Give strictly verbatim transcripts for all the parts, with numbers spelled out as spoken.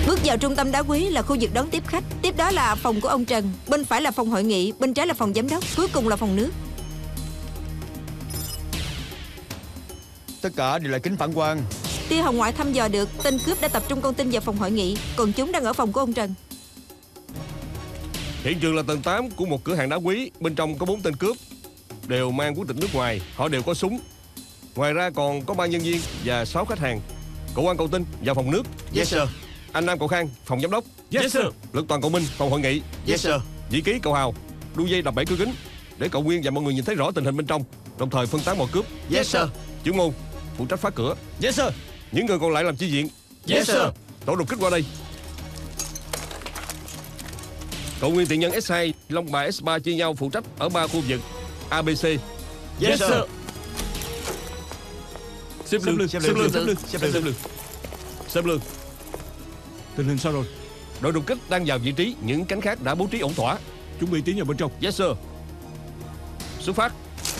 Bước vào trung tâm đá quý là khu vực đón tiếp khách. Tiếp đó là phòng của ông Trần. Bên phải là phòng hội nghị. Bên trái là phòng giám đốc. Cuối cùng là phòng nước. Tất cả đều là kính phản quang. Tia hồng ngoại thăm dò được tên cướp đã tập trung con tin vào phòng hội nghị, còn chúng đang ở phòng của ông Trần. Hiện trường là tầng tám của một cửa hàng đá quý. Bên trong có bốn tên cướp, đều mang quốc tịch nước ngoài. Họ đều có súng. Ngoài ra còn có ba nhân viên và sáu khách hàng. Cậu Quan cậu Tin vào phòng nước. Yes sir. Anh Nam cậu Khang phòng giám đốc. Yes sir. Lực Toàn cậu Minh phòng hội nghị. Yes sir. Dĩ Ký cậu Hào đu dây đập bể cửa kính để cậu Nguyên và mọi người nhìn thấy rõ tình hình bên trong, đồng thời phân tán mọi cướp. Yes sir. Chữ Ngôn phụ trách phá cửa. Yes sir. Những người còn lại làm chi viện. Yes sir. Tổ đột kích qua đây. Cậu Nguyên tiện nhân S hai, Long Bà S ba chia nhau phụ trách ở ba khu vực A, B, C. Yes, yes sir. Xếp lương, xếp lương, xếp lương, xếp lương, xếp lương. Xếp lương. Tình hình sao rồi? Đội đột kích đang vào vị trí, những cánh khác đã bố trí ổn thỏa. Chuẩn bị tiến vào bên trong. Yes sir. Xuất phát.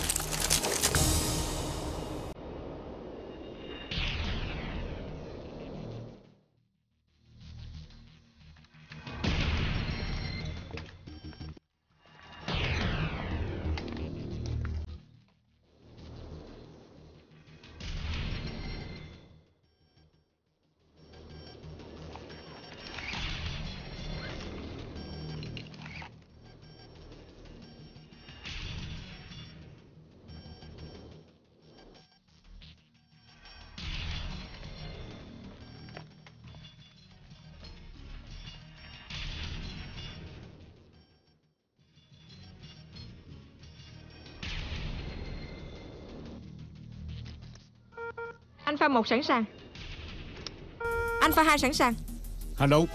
Alpha một sẵn sàng. Alpha hai sẵn sàng. Hành động.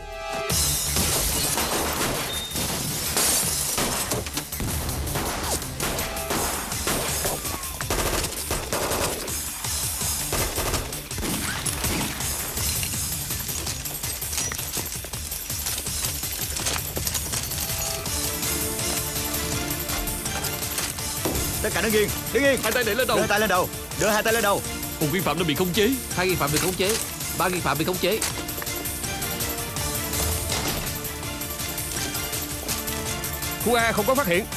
Tất cả đứng yên, đứng yên. Hai tay để lên đầu. Đưa hai tay lên đầu. Đưa hai tay lên đầu. Một nghi phạm đã bị khống chế. Hai nghi phạm bị khống chế. Ba nghi phạm bị khống chế. Khu A không có phát hiện.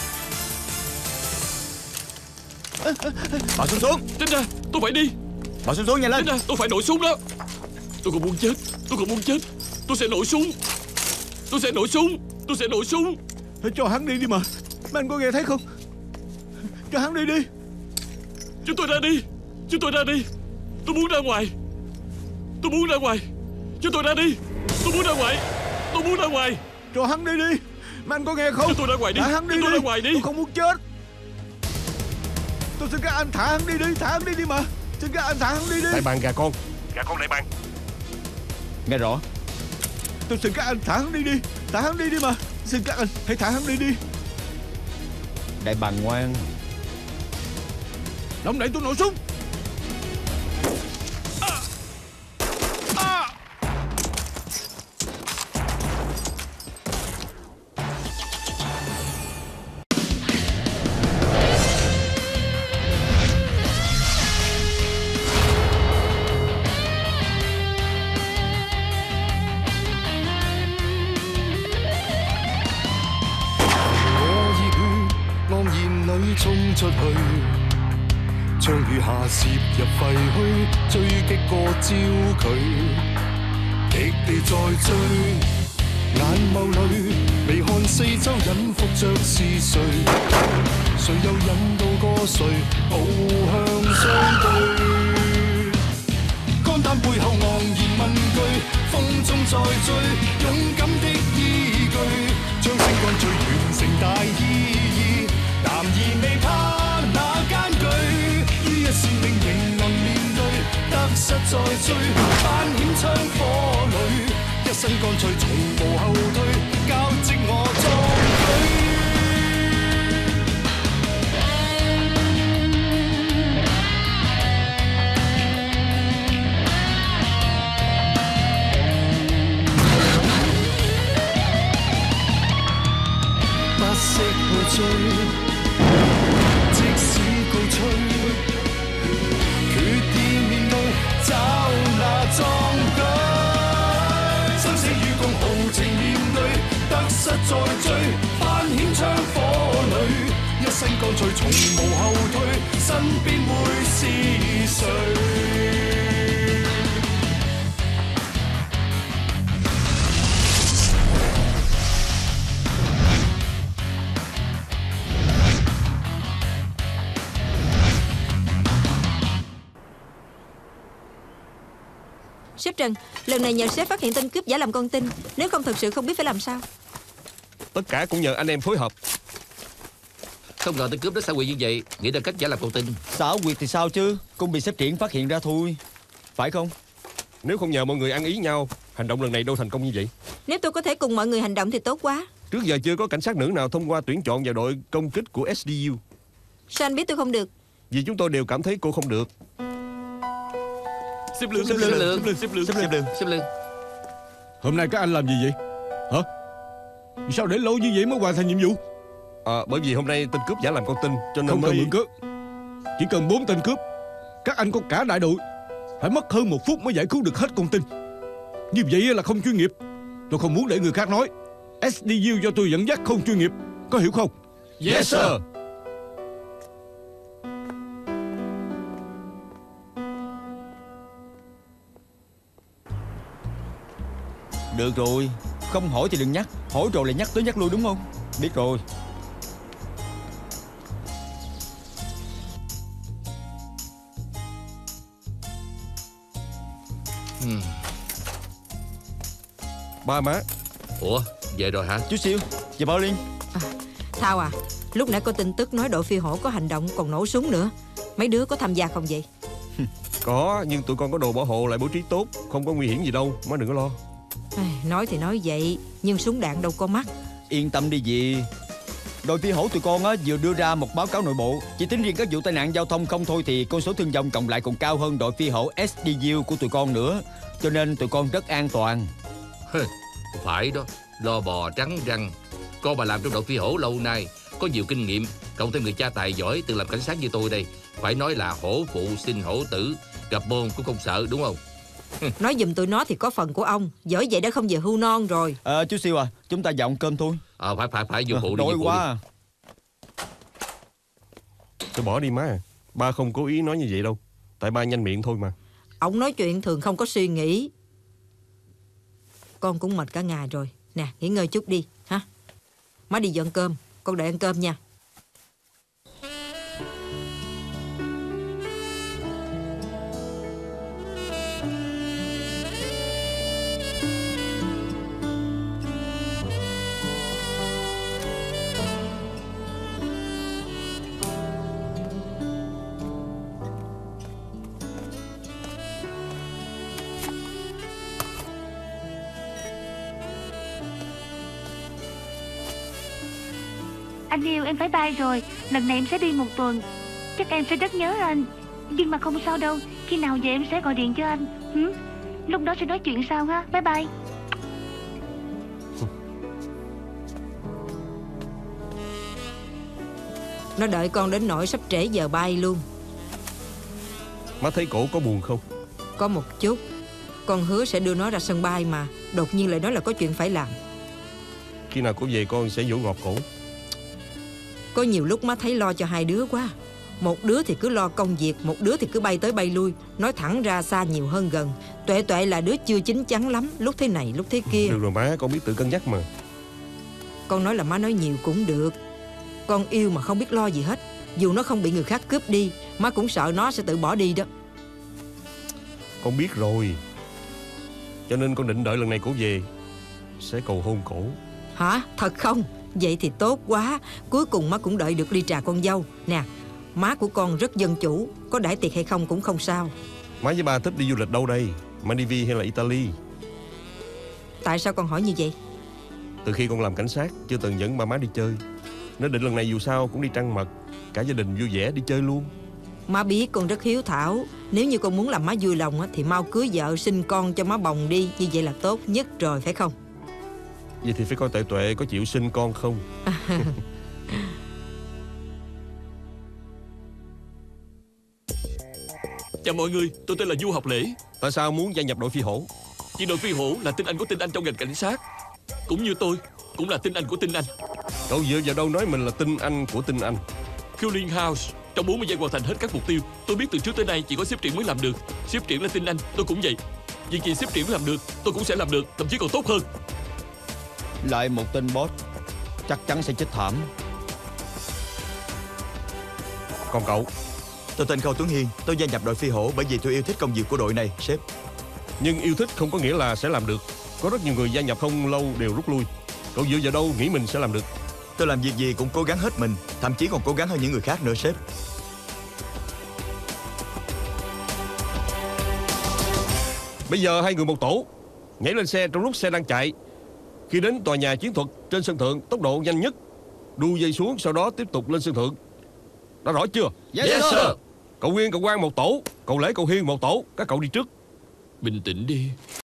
Bỏ súng xuống. Tránh ra, tôi phải đi. Bỏ súng xuống nhanh lên. Tránh ra, tôi phải nổ súng đó. Tôi còn muốn chết. Tôi còn muốn chết. Tôi sẽ nổ súng. Tôi sẽ nổ súng. Tôi sẽ nổ súng. Cho hắn đi đi mà. Mấy anh có nghe thấy không? Cho hắn đi đi. Chúng tôi ra đi. Chúng tôi ra đi. Tôi muốn ra ngoài. Tôi muốn ra ngoài. Chúng tôi ra đi. Tôi muốn ra ngoài. Tôi muốn ra ngoài. Cho hắn đi đi. Mấy anh có nghe không? Chúng tôi ra ngoài đi. Thả hắn đi Chúng tôi đi. ra ngoài đi. Tôi không muốn chết. Tôi xin các anh thả hắn đi đi. Thả hắn đi đi mà. Xin các anh thả hắn đi đi. Đại bàng gà con. Gà con đại bàng. Nghe rõ. Tôi xin các anh thả hắn đi đi. Thả hắn đi đi mà. Xin các anh hãy thả hắn đi đi. Đại bàng ngoan. Động đậy tôi nổ súng. 衝出去，將雨下攝入廢墟，追擊過焦距，極地在追，眼眸裏微看四周，隱伏着是誰？誰又引導過誰步向相對？肝膽背後昂然問句，風中再追，勇敢的依據，將勝幹最完成大意義。男兒未怕那艱巨，於一線命仍能面對，得失再追，扮險槍火裏，一身乾脆從無後退，交織我壯舉。不惜去追。即使告吹，決意面對找那壯舉。 身乾脆，從無後退，身邊會是誰？ Sếp Trần, lần này nhờ sếp phát hiện tên cướp giả làm con tin. Nếu không thật sự không biết phải làm sao. Tất cả cũng nhờ anh em phối hợp. Không ngờ tên cướp nó xảo quyệt như vậy, nghĩ ra cách giả làm con tin. Xảo quyệt thì sao chứ, cũng bị sếp Triển phát hiện ra thôi, phải không? Nếu không nhờ mọi người ăn ý nhau, hành động lần này đâu thành công như vậy. Nếu tôi có thể cùng mọi người hành động thì tốt quá. Trước giờ chưa có cảnh sát nữ nào thông qua tuyển chọn vào đội công kích của ét đê u. Sao anh biết tôi không được? Vì chúng tôi đều cảm thấy cô không được. Xếp lương, Xếp lương, lương. xếp lương, Xếp lương. Xếp lưng. Hôm nay các anh làm gì vậy? Hả? Sao để lâu như vậy mới hoàn thành nhiệm vụ? À, bởi vì hôm nay tên cướp giả làm con tin, cho nên Không mới... cần mượn cớ. Chỉ cần bốn tên cướp, các anh có cả đại đội, phải mất hơn một phút mới giải cứu được hết con tin. Như vậy là không chuyên nghiệp. Tôi không muốn để người khác nói ét đê u do tôi dẫn dắt không chuyên nghiệp. Có hiểu không? Yes sir. Được rồi, không hỏi thì đừng nhắc. Hỏi rồi lại nhắc tới nhắc lui đúng không? Biết rồi. Hmm. Ba má. Ủa, về rồi hả? Chú Siêu, và Bảo Liên. À, Thao à, lúc nãy có tin tức nói đội phi hổ có hành động còn nổ súng nữa. Mấy đứa có tham gia không vậy? Có, nhưng tụi con có đồ bảo hộ lại bố trí tốt, không có nguy hiểm gì đâu, má đừng có lo. Nói thì nói vậy, nhưng súng đạn đâu có mắt. Yên tâm đi dì. Đội phi hổ tụi con á vừa đưa ra một báo cáo nội bộ. Chỉ tính riêng các vụ tai nạn giao thông không thôi thì con số thương vong cộng lại còn cao hơn đội phi hổ ét đê u của tụi con nữa. Cho nên tụi con rất an toàn. Phải đó, lo bò trắng răng. Con bà làm trong đội phi hổ lâu nay, có nhiều kinh nghiệm, cộng thêm người cha tài giỏi từng làm cảnh sát như tôi đây. Phải nói là hổ phụ sinh hổ tử, gặp bôn cũng không sợ, đúng không? Nói giùm tụi nó thì có phần của ông. Giỏi vậy đã không giờ hưu non rồi. À, chú Siêu à, chúng ta dọn cơm thôi. Ờ, phải phải phải, vô phụ đi, Đói vô phụ quá. Tôi bỏ đi má. Ba không cố ý nói như vậy đâu. Tại ba nhanh miệng thôi mà. Ông nói chuyện thường không có suy nghĩ. Con cũng mệt cả ngày rồi. Nè, nghỉ ngơi chút đi ha. Má đi dọn cơm, con đợi ăn cơm nha. Anh yêu, em phải bay rồi. Lần này em sẽ đi một tuần. Chắc em sẽ rất nhớ anh. Nhưng mà không sao đâu. Khi nào về em sẽ gọi điện cho anh. Hử? Lúc đó sẽ nói chuyện sau ha. Bye bye. Nó đợi con đến nỗi sắp trễ giờ bay luôn. Má thấy cổ có buồn không? Có một chút. Con hứa sẽ đưa nó ra sân bay mà. Đột nhiên lại nói là có chuyện phải làm. Khi nào cổ về con sẽ vỗ gọt cổ. Có nhiều lúc má thấy lo cho hai đứa quá. Một đứa thì cứ lo công việc, một đứa thì cứ bay tới bay lui. Nói thẳng ra xa nhiều hơn gần. Tuệ Tuệ là đứa chưa chín chắn lắm. Lúc thế này lúc thế kia. Được rồi má, con biết tự cân nhắc mà. Con nói là má nói nhiều cũng được. Con yêu mà không biết lo gì hết. Dù nó không bị người khác cướp đi, má cũng sợ nó sẽ tự bỏ đi đó. Con biết rồi. Cho nên con định đợi lần này cổ về sẽ cầu hôn cổ. Hả? Thật không? Vậy thì tốt quá. Cuối cùng má cũng đợi được ly trà con dâu. Nè, má của con rất dân chủ. Có đãi tiệc hay không cũng không sao. Má với ba thích đi du lịch đâu đây? Maldives hay là Italy? Tại sao con hỏi như vậy? Từ khi con làm cảnh sát chưa từng dẫn ba má đi chơi. Nó định lần này dù sao cũng đi trăng mật. Cả gia đình vui vẻ đi chơi luôn. Má biết con rất hiếu thảo. Nếu như con muốn làm má vui lòng thì mau cưới vợ sinh con cho má bồng đi. Như vậy là tốt nhất rồi phải không? Vậy thì phải coi Tuệ Tuệ có chịu sinh con không. Chào mọi người, tôi tên là Du Học Lễ. Tại sao muốn gia nhập đội phi hổ? Vì đội phi hổ là tin anh của tin anh trong ngành cảnh sát. Cũng như tôi, cũng là tin anh của tin anh. Cậu dựa vào đâu nói mình là tin anh của tin anh? Killing House. Trong bốn mươi giây hoàn thành hết các mục tiêu. Tôi biết từ trước tới nay chỉ có sếp Triển mới làm được. Sếp Triển là tin anh, tôi cũng vậy. Việc gì sếp Triển làm được, tôi cũng sẽ làm được, thậm chí còn tốt hơn. Lại một tên boss, chắc chắn sẽ chết thảm. Còn cậu? Tôi tên Khâu Tuấn Hiên. Tôi gia nhập đội Phi Hổ bởi vì tôi yêu thích công việc của đội này, sếp. Nhưng yêu thích không có nghĩa là sẽ làm được. Có rất nhiều người gia nhập không lâu đều rút lui. Cậu dựa vào đâu nghĩ mình sẽ làm được? Tôi làm việc gì cũng cố gắng hết mình, thậm chí còn cố gắng hơn những người khác nữa, sếp. Bây giờ hai người một tổ, nhảy lên xe trong lúc xe đang chạy. Khi đến tòa nhà chiến thuật trên sân thượng, tốc độ nhanh nhất, đu dây xuống, sau đó tiếp tục lên sân thượng. Đã rõ chưa? Yes, yes sir. Cậu Nguyên, cậu Quang một tổ, cậu Lễ, cậu Hiên một tổ. Các cậu đi trước. Bình tĩnh đi.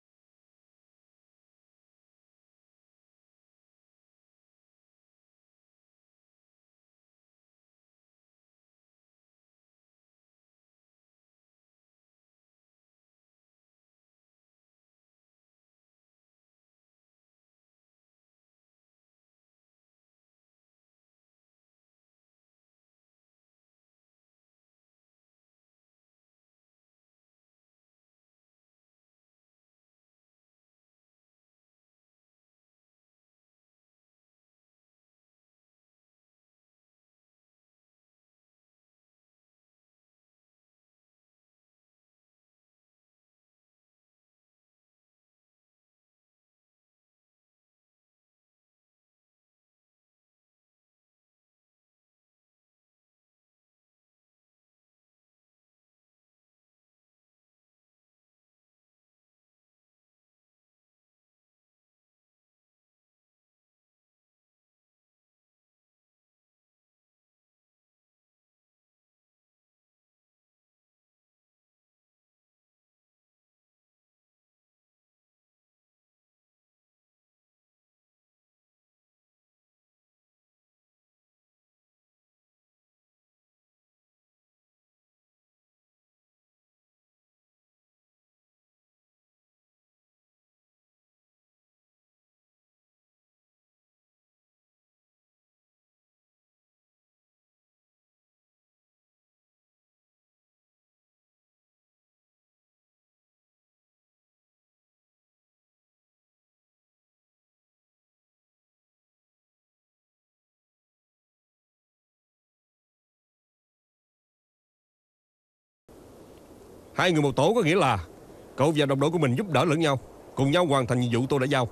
Hai người một tổ có nghĩa là cậu và đồng đội của mình giúp đỡ lẫn nhau, cùng nhau hoàn thành nhiệm vụ tôi đã giao.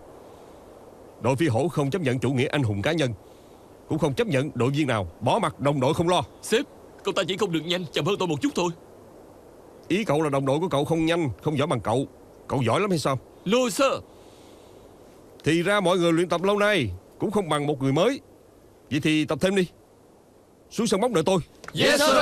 Đội Phi Hổ không chấp nhận chủ nghĩa anh hùng cá nhân, cũng không chấp nhận đội viên nào bỏ mặt đồng đội không lo. Sếp, cậu ta chỉ không được nhanh, chậm hơn tôi một chút thôi. Ý cậu là đồng đội của cậu không nhanh, không giỏi bằng cậu. Cậu giỏi lắm hay sao? No sir. Thì ra mọi người luyện tập lâu nay cũng không bằng một người mới. Vậy thì tập thêm đi. Xuống sân bóng đợi tôi. Yes sir.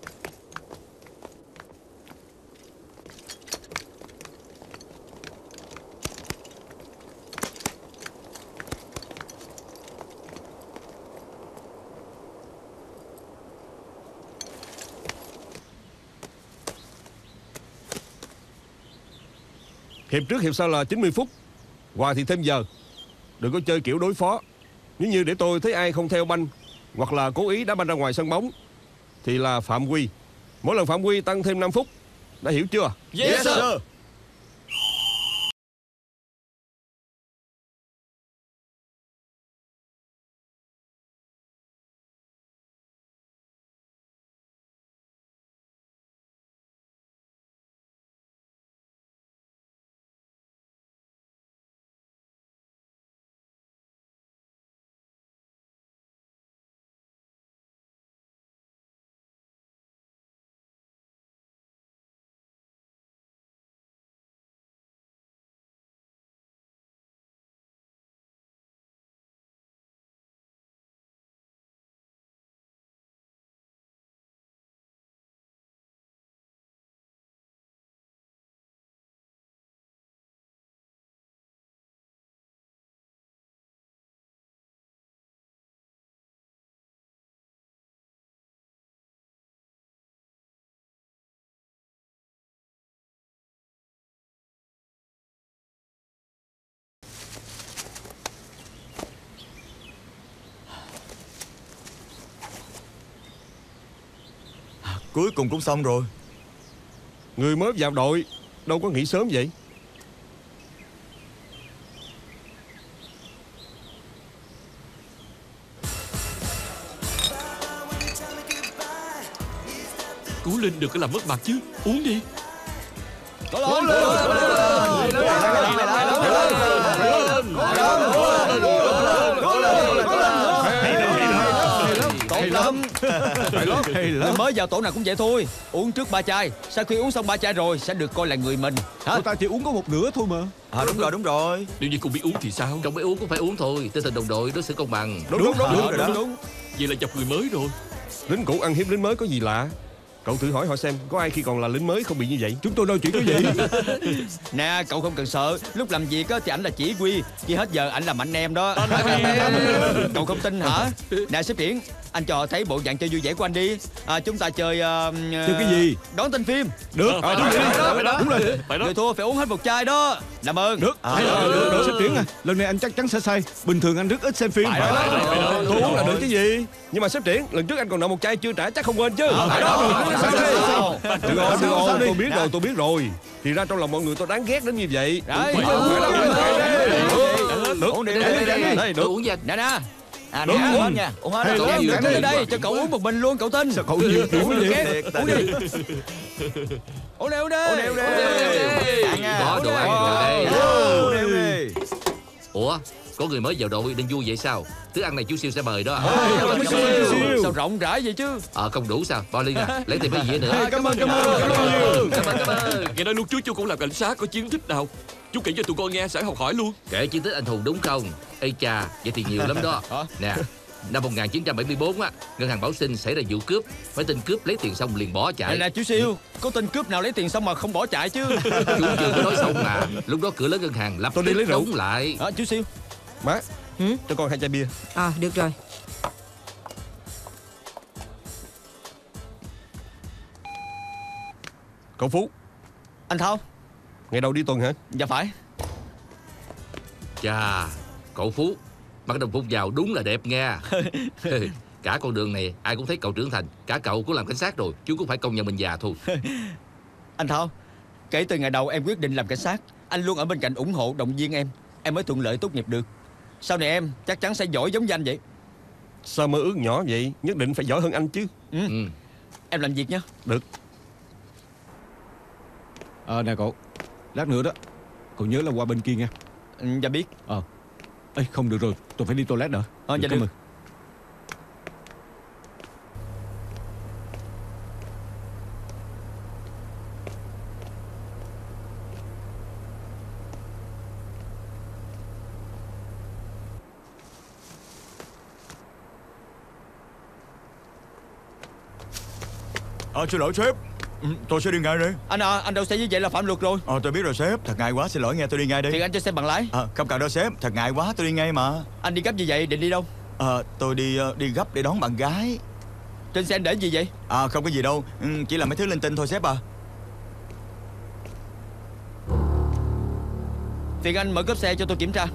Hiệp trước hiệp sau là chín mươi phút. Hòa thì thêm giờ. Đừng có chơi kiểu đối phó. Nếu như để tôi thấy ai không theo banh hoặc là cố ý đá banh ra ngoài sân bóng thì là phạm quy. Mỗi lần phạm quy tăng thêm năm phút. Đã hiểu chưa? Yes sir. Cuối cùng cũng xong rồi. Người mới vào đội đâu có nghỉ sớm vậy. Cố lên, đừng có làm mất mặt chứ. Uống đi. Cố lên. Tốt lắm. Người mới vào tổ nào cũng vậy thôi. Uống trước ba chai. Sau khi uống xong ba chai rồi sẽ được coi là người mình. Hả? Ta chỉ uống có một nửa thôi mà. À đúng rồi, đúng rồi. Nếu như không biết uống thì sao? Không biết uống cũng phải uống thôi. Tinh thần đồng đội đối xử công bằng. Đúng đúng đúng, đúng, đúng, đúng, đúng. Vậy là chọc người mới rồi. Lính cũ ăn hiếp lính mới có gì lạ. Cậu thử hỏi họ xem có ai khi còn là lính mới không bị như vậy. Chúng tôi đâu chỉ có vậy. Nè, cậu không cần sợ. Lúc làm việc á thì ảnh là chỉ huy, khi hết giờ ảnh làm anh em đó. Cậu không tin hả? Nè sếp Triển, anh cho thấy bộ dạng chơi vui vẻ của anh đi. À, chúng ta chơi uh, Chơi cái gì? đón tên phim. Được. À, đúng, Đúng, đúng, đúng, đúng, đúng rồi. Phải đó. Người thua phải uống hết một chai đó. Làm ơn. Được. À, Hay là- được, được, được. Sếp Triển à, lần này anh chắc chắn sẽ say. Bình thường anh rất ít xem phim. Phải đó. Tôi uống là được chứ gì. Nhưng mà sếp Triển, lần trước anh còn nợ một chai chưa trả chắc không quên chứ. Phải đó. Sao đi? Sao? Được rồi, được Sao rồi, đi? tôi biết rồi, tôi biết rồi. Thì ra trong lòng mọi người tôi đáng ghét đến như vậy. Đấy. Phải đó, phải đó, phải đó. Được, Uống đi, đây, uống đi, đây, uống đi. đây, Tôi được. uống danh. Nè nè. À, Đúng, nè, đúng. uống nha. Uống hết Hay rồi. lắm. Em Em đến đến đây cho cậu uống một bình luôn, cậu tin. Sao cậu nhiều tuổi Uống vậy? ghét. Uống đi. Uống đi, uống đi. Uống đi, uống đi. Ăn nha. Có đồ ăn Uống ở đây. Uống đi, uống đi. Ủa, có người mới vào đội nên vui vậy sao? Thức ăn này chú Siêu sẽ mời đó. Sao rộng rãi vậy chứ? Ờ không đủ sao? Bao ly nè, lấy thêm cái dĩa nữa. Cảm ơn, cảm ơn, cảm ơn. Cảm ơn, cảm ơn. Nghe nói lúc trước chú cũng làm cảnh sát, có chiến tích nào? Chú kể cho tụi con nghe, sẽ học hỏi luôn. Kể chiến tích anh hùng đúng không? Ê cha, vậy thì nhiều lắm đó. Nè, năm một nghìn chín trăm bảy mươi tư á, ngân hàng Bảo Sinh xảy ra vụ cướp. Mấy tên cướp lấy tiền xong liền bỏ Nè chạy. nè chú Siêu, có tên cướp nào lấy tiền xong mà không bỏ chạy chứ? Chú chưa có nói xong mà. Lúc đó cửa lớn ngân hàng lập Tôi đi tức lấy rượu. đóng lại. À, chú Siêu. Má, Ừ? cho con hai chai bia. À được rồi. Cậu Phú, Anh Thao. ngày đầu đi tuần hả? Dạ phải. Chà, cậu Phú, mặc đồng phục vào đúng là đẹp nha. Cả con đường này ai cũng thấy cậu trưởng thành. Cả cậu cũng làm cảnh sát rồi, chú cũng phải công nhận mình già thôi. Anh Thao, kể từ ngày đầu em quyết định làm cảnh sát, anh luôn ở bên cạnh ủng hộ, động viên em. Em mới thuận lợi tốt nghiệp được. Sau này em chắc chắn sẽ giỏi giống như anh vậy. Sao mơ ước nhỏ vậy? Nhất định phải giỏi hơn anh chứ. Ừ. Ừ. Em làm việc nhé. Được. Ờ nè cậu, lát nữa đó cậu nhớ là qua bên kia nha. Ừ, dạ biết. Ờ. Ê không được rồi, tôi phải đi toilet nữa. Ờ, dạ cảm được. ơn. Ờ, xin lỗi sếp. Ừ, tôi sẽ đi ngay đây. Anh à, anh đậu xe như vậy là phạm luật rồi. Ờ, tôi biết rồi sếp. Thật ngại quá, xin lỗi nghe, tôi đi ngay Thì đi. anh cho xe bằng lái. Ờ, không cần đâu sếp. Thật ngại quá, tôi đi ngay mà. Anh đi gấp như vậy định đi đâu? Ờ, tôi đi ờ, đi gấp để đón bạn gái. Trên xe anh để gì vậy? À, không có gì đâu. Ừ, chỉ là mấy thứ linh tinh thôi sếp à. Phiền anh mở cốp xe cho tôi kiểm tra.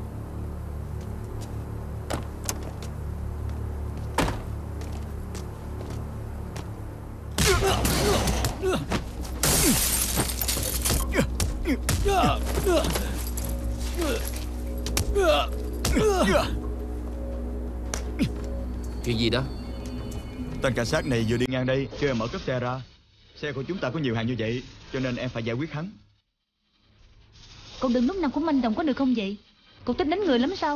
Chuyện gì đó? Tên cảnh sát này vừa đi ngang đây, kêu em mở cốp xe ra. Xe của chúng ta có nhiều hàng như vậy, cho nên em phải giải quyết hắn. Cậu đừng lúc nào cũng manh động có được không vậy? Cậu thích đánh người lắm sao?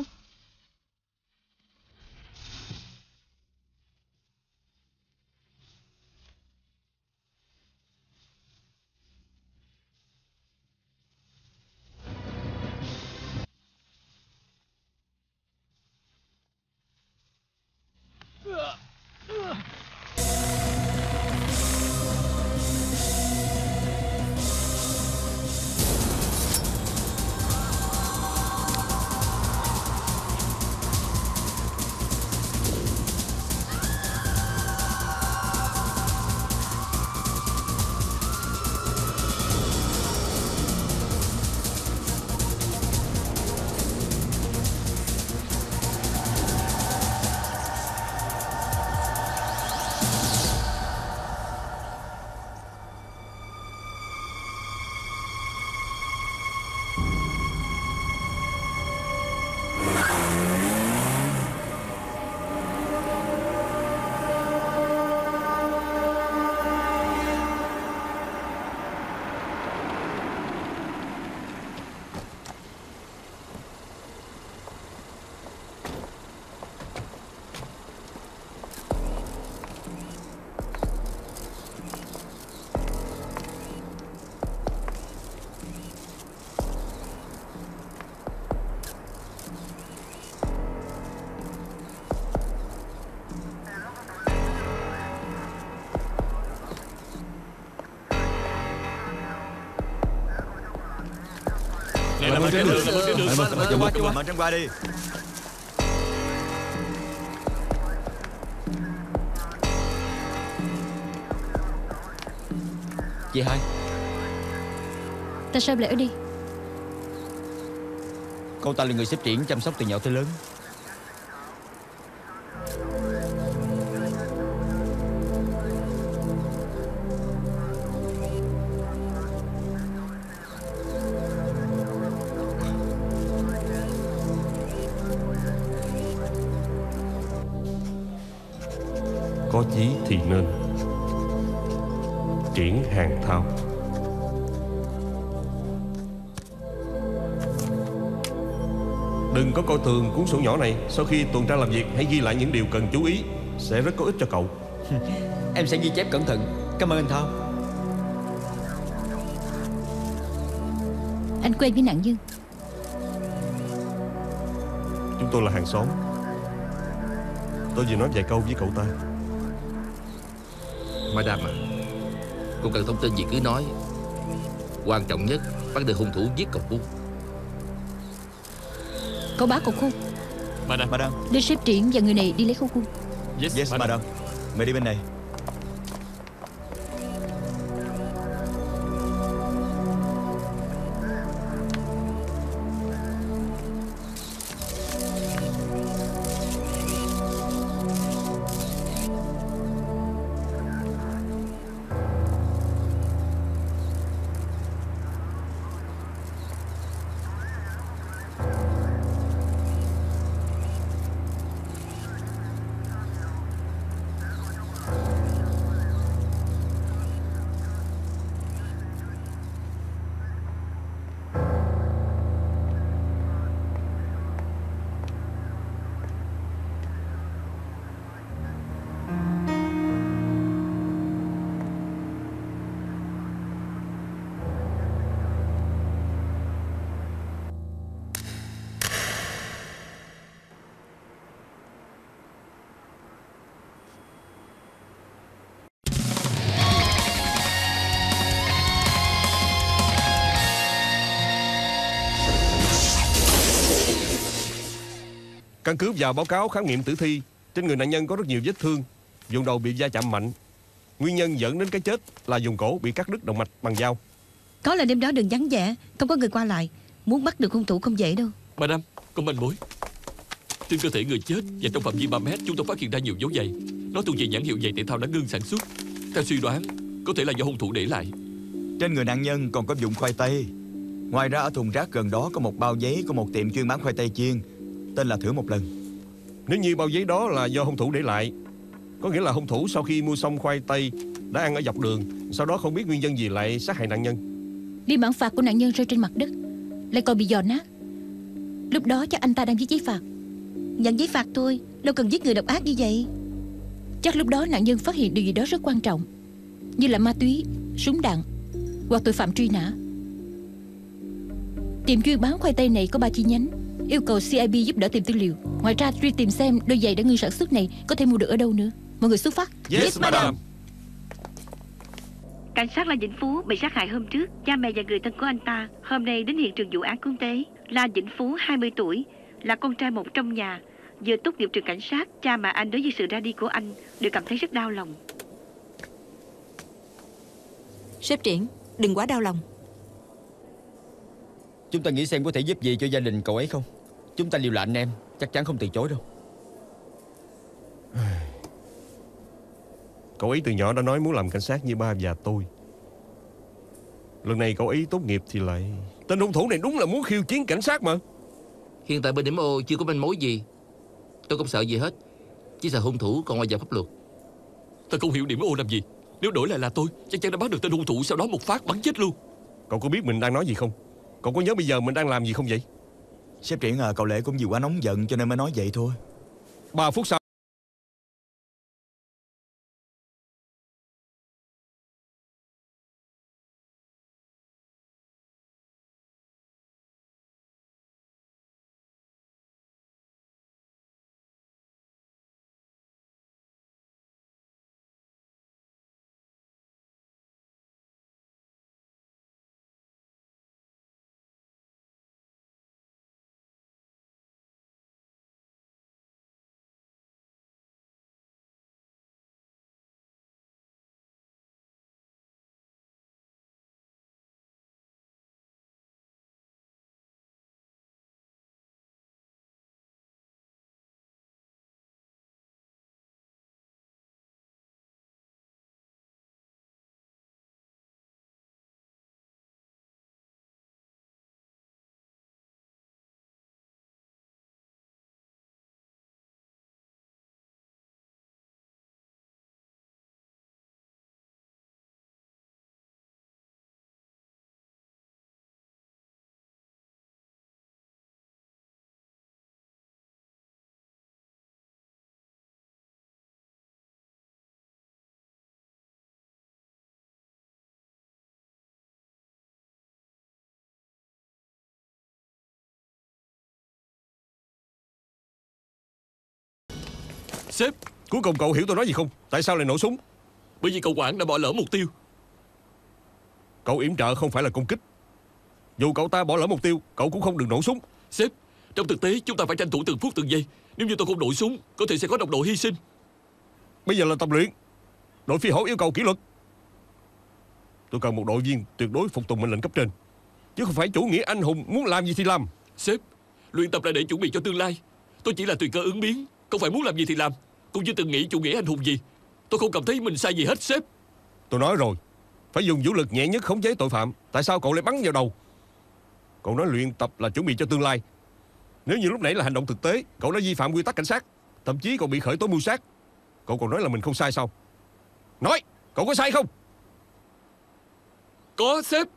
làm ơn trên đường. Cho qua, cho qua. Mở trắng qua đi. Chị hai, Tại sao lại ở đây? cậu ta là người xếp triển chăm sóc từ nhỏ tới lớn. Có chí thì nên. Triển Hàng Thao. Đừng có coi thường cuốn sổ nhỏ này. Sau khi tuần tra làm việc, hãy ghi lại những điều cần chú ý, sẽ rất có ích cho cậu. Em sẽ ghi chép cẩn thận. Cảm ơn anh Thao. Anh quen với nạn nhân? Chúng tôi là hàng xóm. Tôi vừa nói vài câu với cậu ta. Madam à, cô cần thông tin gì cứ nói. Quan trọng nhất, bắt được hung thủ giết cậu Phú. Cậu báo cục khung. Madam. Madam. Đưa sếp Triển và người này đi lấy khung khung. Yes, Yes, madam. madam. Mời đi bên này. Căn cứ vào báo cáo khám nghiệm tử thi, trên người nạn nhân có rất nhiều vết thương, vùng đầu bị va chạm mạnh. Nguyên nhân dẫn đến cái chết là vùng cổ bị cắt đứt động mạch bằng dao. Có là đêm đó đường vắng vẻ, không có người qua lại. Muốn bắt được hung thủ không dễ đâu. Madam, có manh mối. Trên cơ thể người chết và trong phạm vi ba mét, chúng tôi phát hiện ra nhiều dấu giày. Nó thuộc về nhãn hiệu giày thể thao đã ngưng sản xuất. Theo suy đoán, có thể là do hung thủ để lại. Trên người nạn nhân còn có dụng khoai tây. Ngoài ra ở thùng rác gần đó có một bao giấy của một tiệm chuyên bán khoai tây chiên, tên là Thử Một Lần. Nếu như bao giấy đó là do hung thủ để lại, có nghĩa là hung thủ sau khi mua xong khoai tây đã ăn ở dọc đường, sau đó không biết nguyên nhân gì lại sát hại nạn nhân. Biên bản phạt của nạn nhân rơi trên mặt đất, lại còn bị giò nát. Lúc đó chắc anh ta đang viết giấy phạt. Nhận giấy phạt thôi, đâu cần giết người độc ác như vậy. Chắc lúc đó nạn nhân phát hiện điều gì đó rất quan trọng, như là ma túy, súng đạn hoặc tội phạm truy nã. Tiệm chuyên bán khoai tây này có ba chi nhánh, yêu cầu xê i bê giúp đỡ tìm tư liệu. Ngoài ra truy tìm xem đôi giày đã ngưng sản xuất này có thể mua được ở đâu nữa. Mọi người xuất phát. Yes, yes madam. Cảnh sát là Vĩnh Phú bị sát hại hôm trước. Cha mẹ và người thân của anh ta hôm nay đến hiện trường vụ án quốc tế. La Vĩnh Phú, hai mươi tuổi, là con trai một trong nhà, vừa tốt nghiệp trường cảnh sát. Cha mẹ anh đối với sự ra đi của anh đều cảm thấy rất đau lòng. Sếp Triển, đừng quá đau lòng. Chúng ta nghĩ xem có thể giúp gì cho gia đình cậu ấy không. Chúng ta đều là anh em, chắc chắn không từ chối đâu. Cậu ấy từ nhỏ đã nói muốn làm cảnh sát như ba và tôi. Lần này cậu ấy tốt nghiệp thì lại... Tên hung thủ này đúng là muốn khiêu chiến cảnh sát mà. Hiện tại bên điểm ô chưa có manh mối gì. Tôi không sợ gì hết, chỉ sợ hung thủ còn ngoài vòng pháp luật. Tôi không hiểu điểm ô làm gì. Nếu đổi lại là tôi, chắc chắn đã bắt được tên hung thủ, sau đó một phát bắn chết luôn. Cậu có biết mình đang nói gì không? Cậu có nhớ bây giờ mình đang làm gì không vậy? Sếp Triển à, cậu Lệ cũng vì quá nóng giận cho nên mới nói vậy thôi. Ba phút sau Sếp, Cuối cùng cậu hiểu tôi nói gì không? Tại sao lại nổ súng? bởi vì cậu quản đã bỏ lỡ mục tiêu. Cậu yểm trợ không phải là công kích. Dù cậu ta bỏ lỡ mục tiêu, cậu cũng không được nổ súng. Sếp, trong thực tế chúng ta phải tranh thủ từng phút từng giây. Nếu như tôi không nổ súng, có thể sẽ có đồng đội hy sinh. Bây giờ là tập luyện. Đội phi hổ yêu cầu kỷ luật. Tôi cần một đội viên tuyệt đối phục tùng mệnh lệnh cấp trên, chứ không phải chủ nghĩa anh hùng muốn làm gì thì làm. Sếp, luyện tập là để chuẩn bị cho tương lai. Tôi chỉ là tùy cơ ứng biến, không phải muốn làm gì thì làm. Cũng như từng nghĩ chủ nghĩa anh hùng gì. Tôi không cảm thấy mình sai gì hết sếp. Tôi nói rồi, phải dùng vũ lực nhẹ nhất khống chế tội phạm. Tại sao cậu lại bắn vào đầu? Cậu nói luyện tập là chuẩn bị cho tương lai. Nếu như lúc nãy là hành động thực tế, cậu đã vi phạm quy tắc cảnh sát, thậm chí còn bị khởi tố mưu sát. Cậu còn nói là mình không sai sao? Nói, cậu có sai không? Có sếp.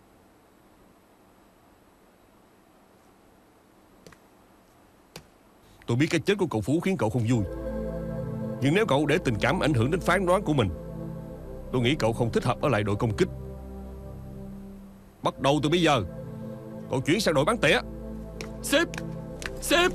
Tôi biết cái chết của cậu Phú khiến cậu không vui, nhưng nếu cậu để tình cảm ảnh hưởng đến phán đoán của mình, tôi nghĩ cậu không thích hợp ở lại đội công kích. Bắt đầu từ bây giờ, cậu chuyển sang đội bắn tỉa. Sếp, sếp.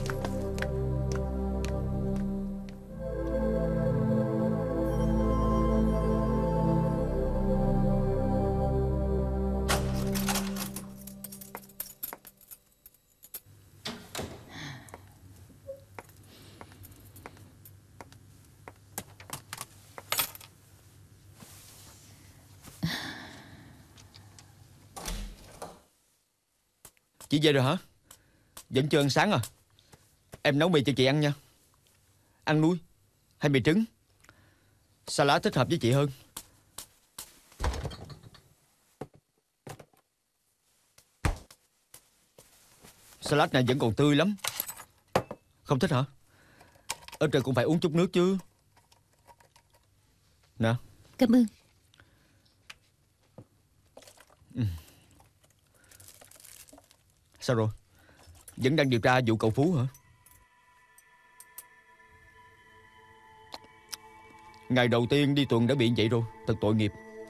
Chị về rồi hả? Vẫn chưa ăn sáng à? Em nấu mì cho chị ăn nha. Ăn nuôi hay mì trứng? Salad thích hợp với chị hơn. Salad này vẫn còn tươi lắm. Không thích hả? Ở trời cũng phải uống chút nước chứ. Nè. Cảm ơn. Ừ. Sao rồi? Vẫn đang điều tra vụ cậu Phú hả? Ngày đầu tiên đi tuần đã bị vậy rồi. Thật tội nghiệp.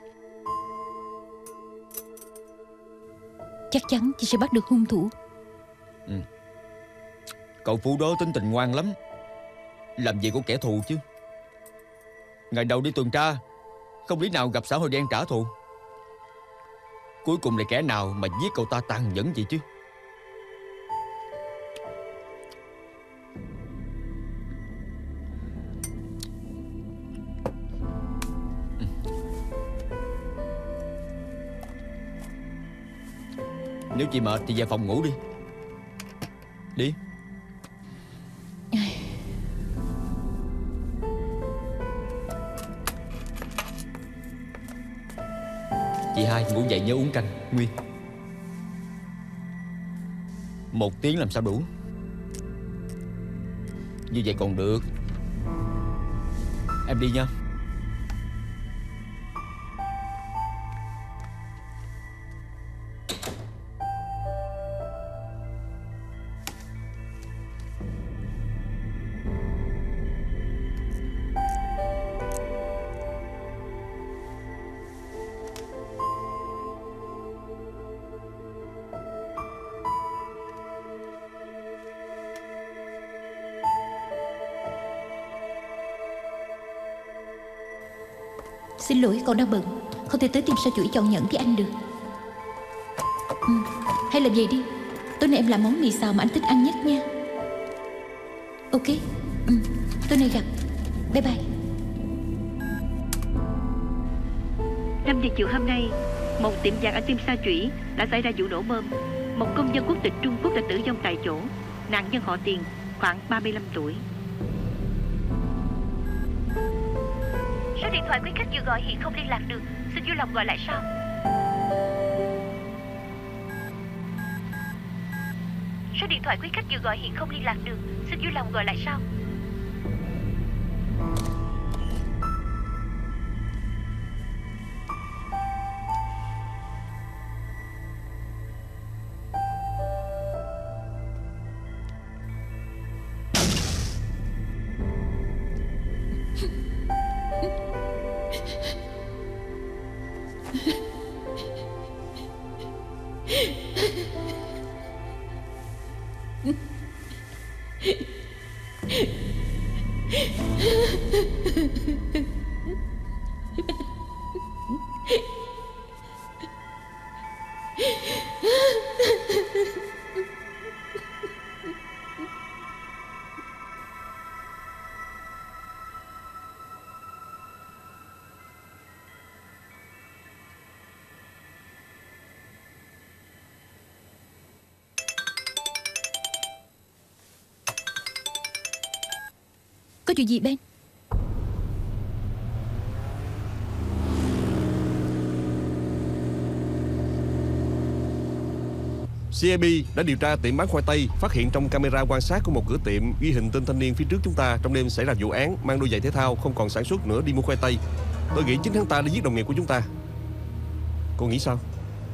Chắc chắn chị sẽ bắt được hung thủ. Ừ. Cậu Phú đó tính tình ngoan lắm. Làm gì có kẻ thù chứ. Ngày đầu đi tuần tra, không lý nào gặp xã hội đen trả thù. Cuối cùng là kẻ nào mà giết cậu ta tàn nhẫn vậy chứ. Nếu chị mệt thì về phòng ngủ đi. Đi. Chị hai ngủ dậy nhớ uống canh Nguyên. Một tiếng làm sao đủ. Như vậy còn được. Em đi nha. Xin lỗi, con đang bận, không thể tới tìm sao chuỗi chọn nhẫn với anh được. Ừ, hay làm vậy đi. Tối nay em làm món mì xào mà anh thích ăn nhất nha. Ok. Ừ, tối nay gặp. Bye bye. Năm giờ chiều hôm nay, một tiệm vàng ở Tim Sa Chủy đã xảy ra vụ nổ bom. Một công dân quốc tịch Trung Quốc đã tử vong tại chỗ. Nạn nhân họ Tiền, khoảng ba mươi lăm tuổi. Số điện thoại quý khách vừa gọi hiện không liên lạc được, xin vui lòng gọi lại sau. Số điện thoại quý khách vừa gọi hiện không liên lạc được, xin vui lòng gọi lại sau. Có chuyện gì Ben? xê i bê đã điều tra tiệm bán khoai tây, phát hiện trong camera quan sát của một cửa tiệm ghi hình tên thanh niên phía trước chúng ta trong đêm xảy ra vụ án, mang đôi giày thể thao, không còn sản xuất nữa, đi mua khoai tây. Tôi nghĩ chính hắn ta đã giết đồng nghiệp của chúng ta. Cô nghĩ sao?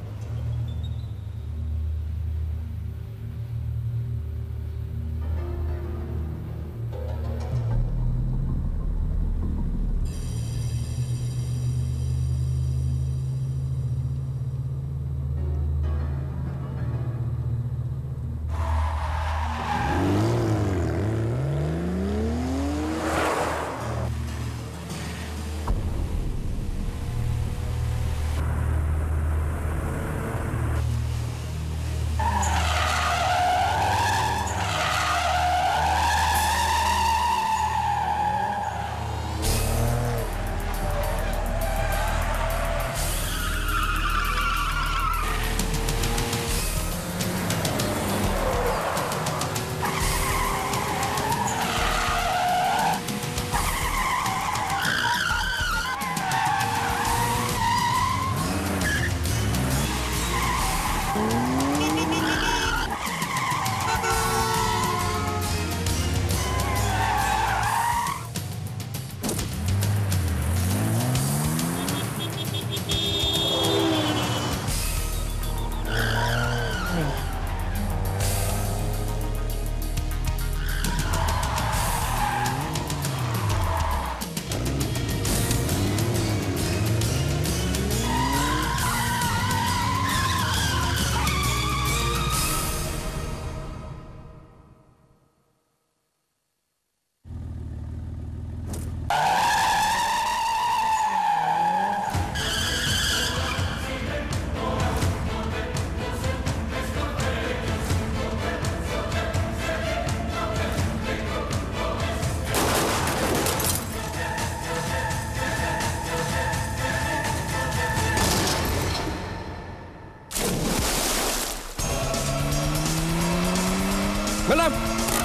Madam!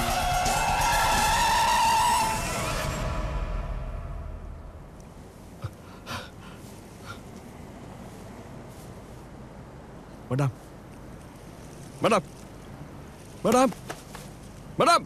Madam! Madam! Madam! Madam!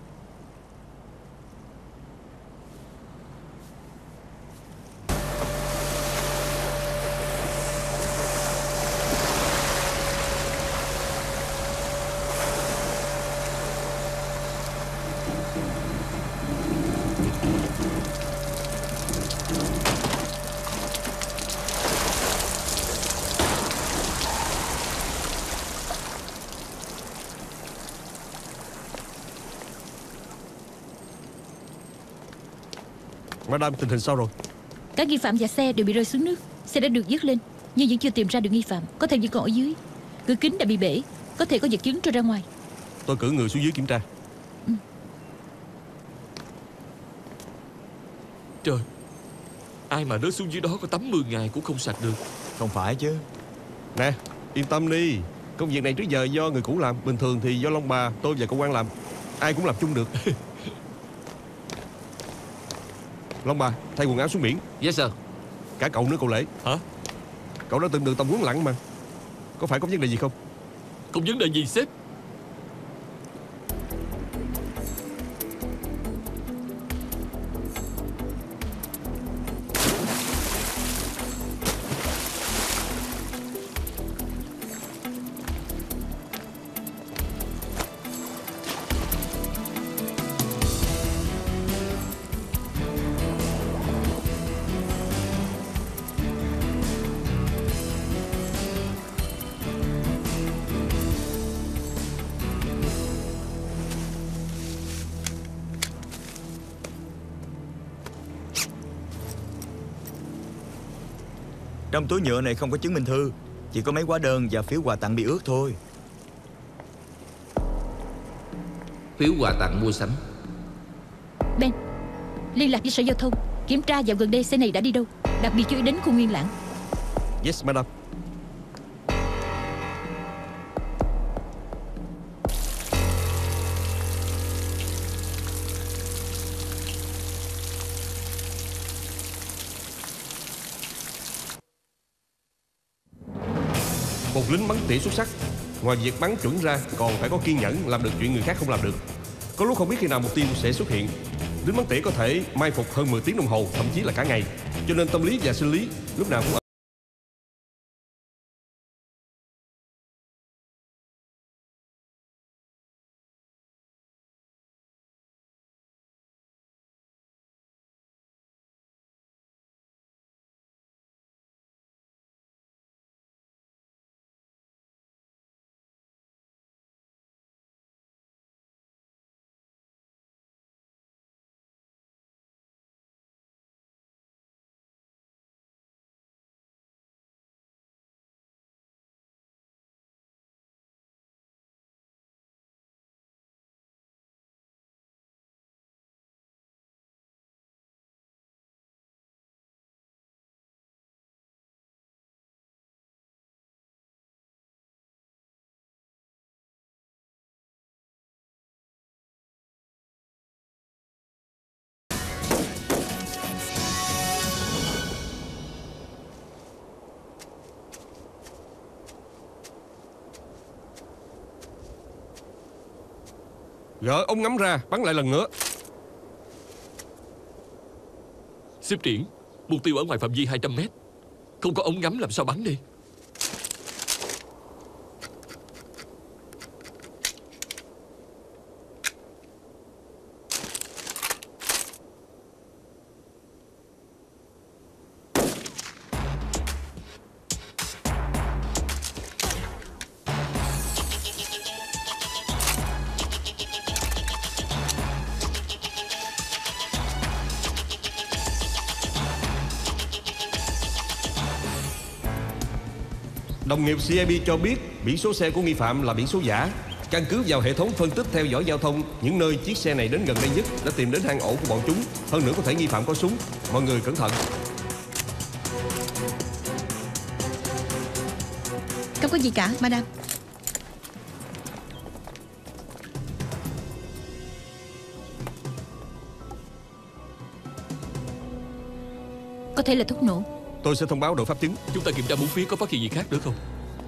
Madam, tình hình sao rồi? Các nghi phạm và xe đều bị rơi xuống nước. Xe đã được dứt lên nhưng vẫn chưa tìm ra được nghi phạm. Có thể vẫn còn ở dưới. Cửa kính đã bị bể, có thể có vật chứng trôi ra ngoài. Tôi cử người xuống dưới kiểm tra. ừ. Trời, ai mà rớt xuống dưới đó có tắm mười ngày cũng không sạch được. Không phải chứ. Nè, yên tâm đi. Công việc này trước giờ do người cũ làm. Bình thường thì do Long Bà, tôi và công an làm. Ai cũng làm chung được. Long Bà, thay quần áo xuống biển. Yes sir. Cả cậu nữa cậu Lễ. Hả? Cậu đã từng được tập huấn lặn mà. Có phải có vấn đề gì không? Không vấn đề gì sếp. Trong túi nhựa này không có chứng minh thư, chỉ có mấy hóa đơn và phiếu quà tặng bị ướt thôi. Phiếu quà tặng mua sắm. Ben, liên lạc với sở giao thông, kiểm tra dạo gần đây xe này đã đi đâu, đặc biệt chú ý đến khu Nguyên Lãng. Yes, madam. Một lính bắn tỉa xuất sắc, ngoài việc bắn chuẩn ra còn phải có kiên nhẫn làm được chuyện người khác không làm được. Có lúc không biết khi nào mục tiêu sẽ xuất hiện. Lính bắn tỉa có thể mai phục hơn mười tiếng đồng hồ, thậm chí là cả ngày. Cho nên tâm lý và sinh lý lúc nào cũng ở. Gỡ ống ngắm ra, bắn lại lần nữa. Xếp triển, mục tiêu ở ngoài phạm vi hai trăm mét. Không có ống ngắm làm sao bắn đi. Đồng nghiệp xê i bê cho biết biển số xe của nghi phạm là biển số giả. Căn cứ vào hệ thống phân tích theo dõi giao thông, những nơi chiếc xe này đến gần đây nhất đã tìm đến hang ổ của bọn chúng. Hơn nữa có thể nghi phạm có súng. Mọi người cẩn thận. Không có gì cả, madam. Có thể là thuốc nổ. Tôi sẽ thông báo đội pháp chứng. Chúng ta kiểm tra bốn phía có phát hiện gì khác nữa không?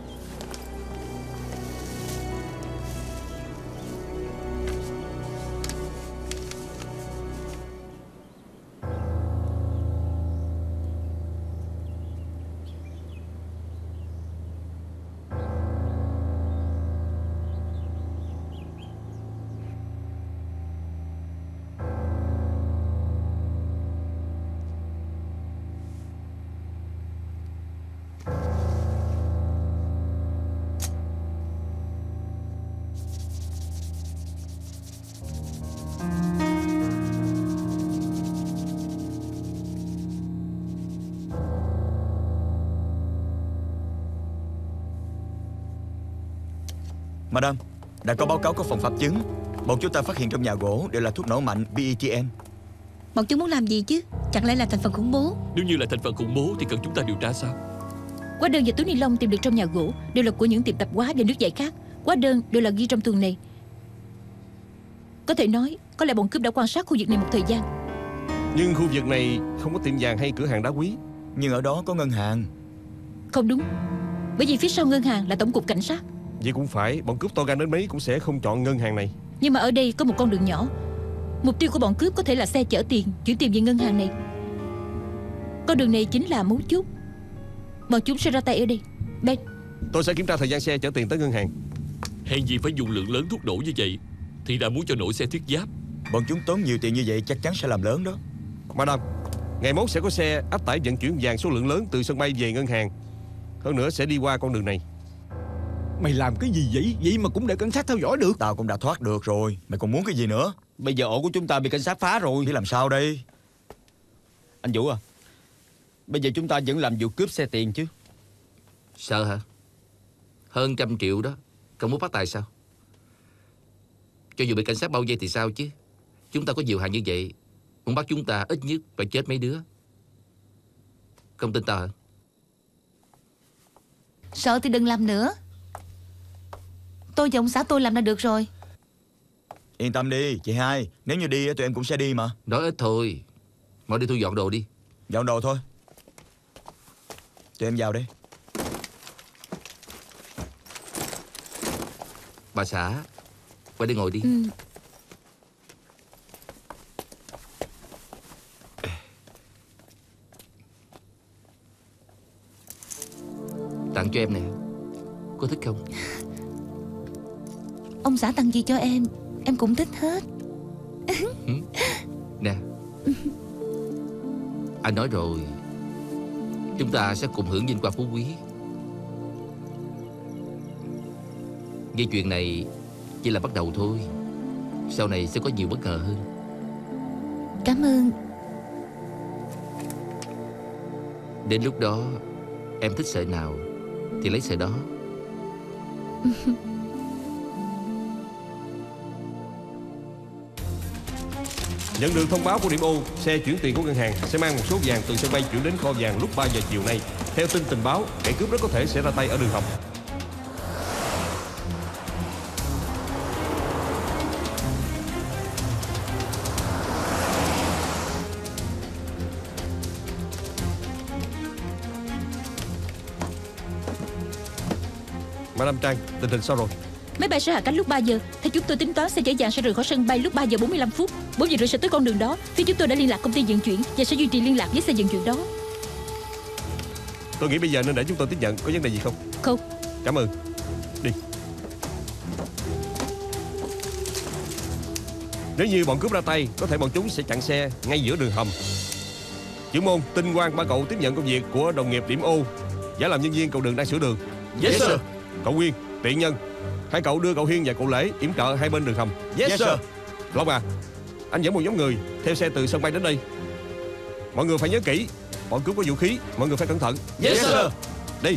Madam, đã có báo cáo của phòng pháp chứng. Bọn chúng ta phát hiện trong nhà gỗ đều là thuốc nổ mạnh pê e tê em. Bọn chúng muốn làm gì chứ? Chẳng lẽ là thành phần khủng bố? Nếu như là thành phần khủng bố thì cần chúng ta điều tra sao? Hóa đơn và túi ni lông tìm được trong nhà gỗ đều là của những tiệm tạp hóa và nước giải khác. Hóa đơn đều là ghi trong tuần này. Có thể nói có lẽ bọn cướp đã quan sát khu vực này một thời gian. Nhưng khu vực này không có tiệm vàng hay cửa hàng đá quý. Nhưng ở đó có ngân hàng. Không đúng, bởi vì phía sau ngân hàng là tổng cục cảnh sát. Vậy cũng phải, bọn cướp to gan đến mấy cũng sẽ không chọn ngân hàng này. Nhưng mà ở đây có một con đường nhỏ. Mục tiêu của bọn cướp có thể là xe chở tiền, chuyển tiền về ngân hàng này. Con đường này chính là mấu chốt. Bọn chúng sẽ ra tay ở đây. Ben, tôi sẽ kiểm tra thời gian xe chở tiền tới ngân hàng. Hèn gì phải dùng lượng lớn thuốc nổ như vậy thì đã muốn cho nổ xe thiết giáp. Bọn chúng tốn nhiều tiền như vậy chắc chắn sẽ làm lớn đó. Madam, ngày mốt sẽ có xe áp tải vận chuyển vàng số lượng lớn từ sân bay về ngân hàng. Hơn nữa sẽ đi qua con đường này. Mày làm cái gì vậy? Vậy mà cũng để cảnh sát theo dõi được. Tao cũng đã thoát được rồi. Mày còn muốn cái gì nữa? Bây giờ ổ của chúng ta bị cảnh sát phá rồi. Biết làm sao đây? Anh Vũ à, Bây giờ chúng ta vẫn làm vụ cướp xe tiền chứ. Sợ hả? Hơn trăm triệu đó, cậu muốn phát tài sao? Cho dù bị cảnh sát bao vây thì sao chứ? Chúng ta có nhiều hàng như vậy, muốn bắt chúng ta ít nhất phải chết mấy đứa. Không tin tao hả? Sợ thì đừng làm nữa. Tôi và ông xã tôi làm là được rồi. Yên tâm đi chị hai, nếu như đi tụi em cũng sẽ đi mà. Nói ít thôi. Mau đi thu dọn đồ đi. Dọn đồ thôi. Tụi em vào đi. Bà xã, qua đây ngồi đi. Ừ. Tặng cho em nè. Có thích không? Ông xã tặng gì cho em, em cũng thích hết. Nè. Anh nói rồi, chúng ta sẽ cùng hưởng vinh quang phú quý. Gây chuyện này chỉ là bắt đầu thôi, sau này sẽ có nhiều bất ngờ hơn. Cảm ơn. Đến lúc đó em thích sợi nào thì lấy sợi đó. Nhận được thông báo của điểm O, xe chuyển tiền của ngân hàng sẽ mang một số vàng từ sân bay chuyển đến kho vàng lúc ba giờ chiều nay. Theo tin tình báo, kẻ cướp rất có thể sẽ ra tay ở đường hầm. Madam Trang, tình hình sao rồi? Máy bay sẽ hạ cánh lúc ba giờ. Theo chúng tôi tính toán, xe chở vàng sẽ rời khỏi sân bay lúc ba giờ bốn mươi lăm phút. Bốn giờ rưỡi sẽ tới con đường đó. Phía chúng tôi đã liên lạc công ty vận chuyển và sẽ duy trì liên lạc với xe vận chuyển đó. Tôi nghĩ bây giờ nên để chúng tôi tiếp nhận. Có vấn đề gì không? Không. Cảm ơn. Đi. Nếu như bọn cướp ra tay, có thể bọn chúng sẽ chặn xe ngay giữa đường hầm. Trưởng môn, Tinh Quang ba cậu tiếp nhận công việc của đồng nghiệp điểm O, giả làm nhân viên cầu đường đang sửa đường. Yes, yes sir. Cậu Nguyên, Tiện Nhân, hai cậu đưa cậu Hiên và cậu Lễ yểm trợ hai bên đường hầm. Yes, yes sir. Long à, anh dẫn một nhóm người theo xe từ sân bay đến đây. Mọi người phải nhớ kỹ, bọn cướp có vũ khí, mọi người phải cẩn thận. Yes, yes sir. Đi.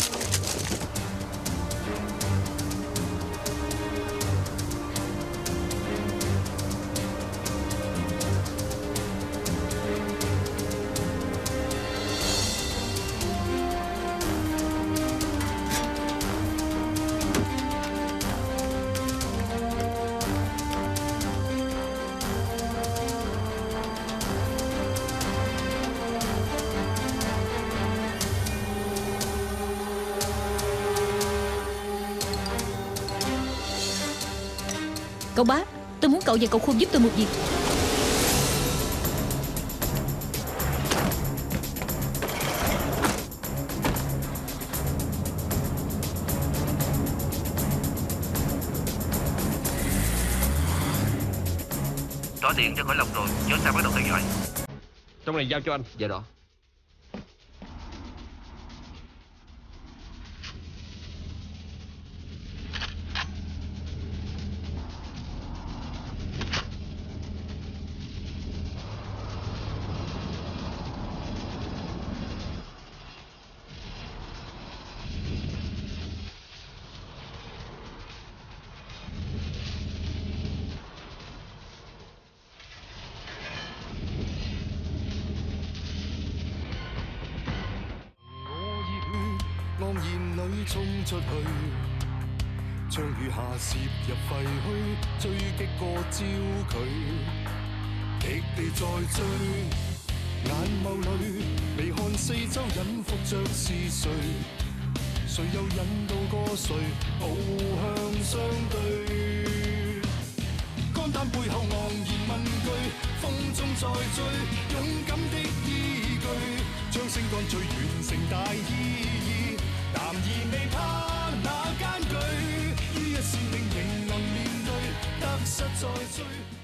Cậu bá, tôi muốn cậu và cậu Khôn giúp tôi một việc. Tỏ điện cho khỏi lòng rồi, nhớ sao bắt đầu theo dõi. Trong này giao cho anh. Dạ đó. 衝出去，將雨下攝入廢墟，追擊過焦距，極地在追，眼眸裏微看四周，隱伏着是誰？誰又引導過誰步向相對？肝膽背後昂然問句，風中再追，勇敢的依據，將聲幹聚完成大意義。男兒未怕那艱巨，於一線令仍能面對，得失再追。